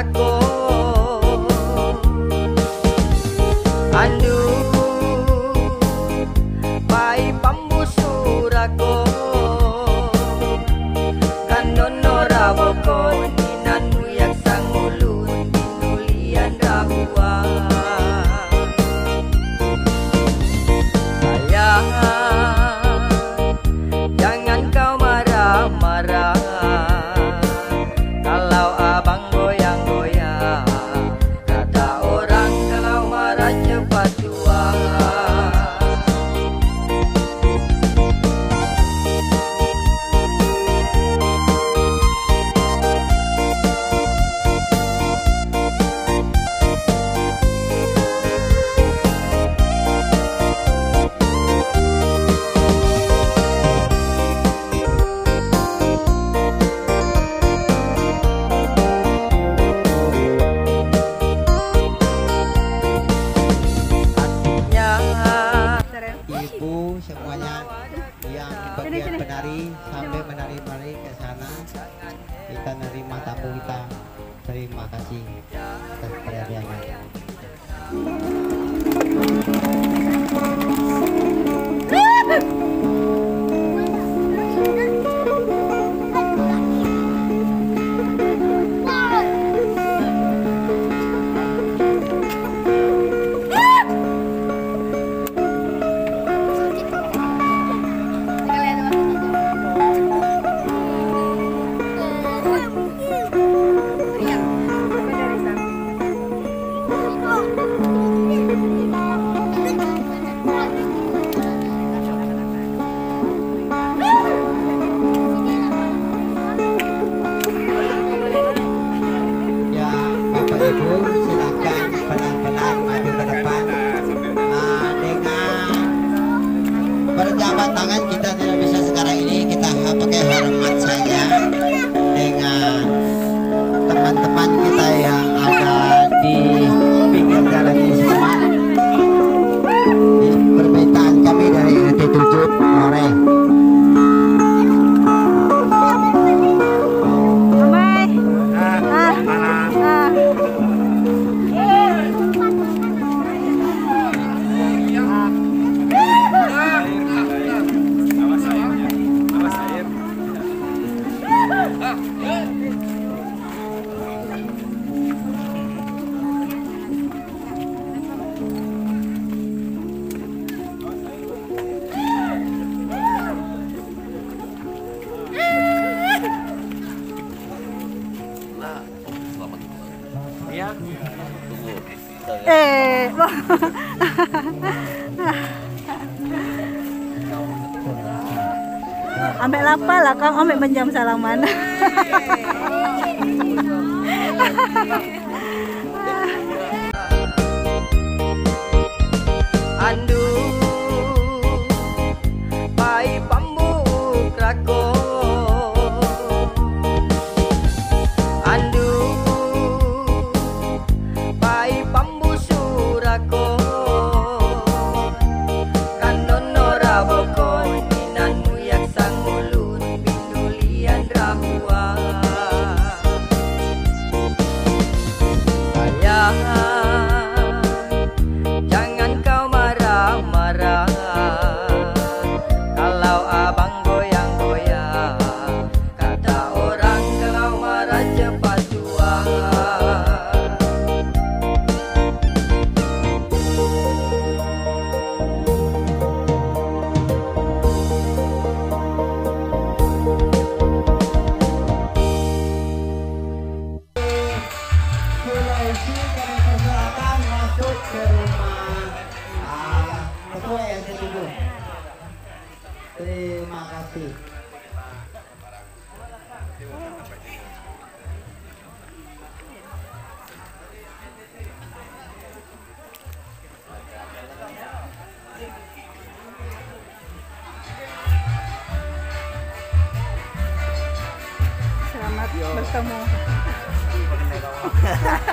rako andu pai pambusu rako kandono raboko ninanu yak sangulun binulian rabua sayang jangan kau marah-marah kalau abang goyang-goyang, kata orang kalau marah cepat tua. Semuanya yang bagian penari sampai menari-nari ke sana, kita nerima tamu kita. Terima kasih atas perhatiannya. Ibu silakan pelan-pelan maju ke depan dengan berjabat tangan. Kita tidak bisa sekarang ini, kita pakai hormat saja dengan teman-teman kita yang ada di pinggir jalan ini semua. Di permintaan kami dari RT 7 Lore. Ya, tunggu. Ambek lapa lah kang, ambek menjam salaman. Andu pai pambuk rako andu pai pambusu rako kandono raboko ninanu yak sangulun binulian rabua sayang jangan kau marah-marah kalau abang goyang-goyang, kata orang kalau marah cepat tua. Sulawesi kami persilakan masuk ke rumah ketua RT 7. Terima kasih. Selamat bertemu.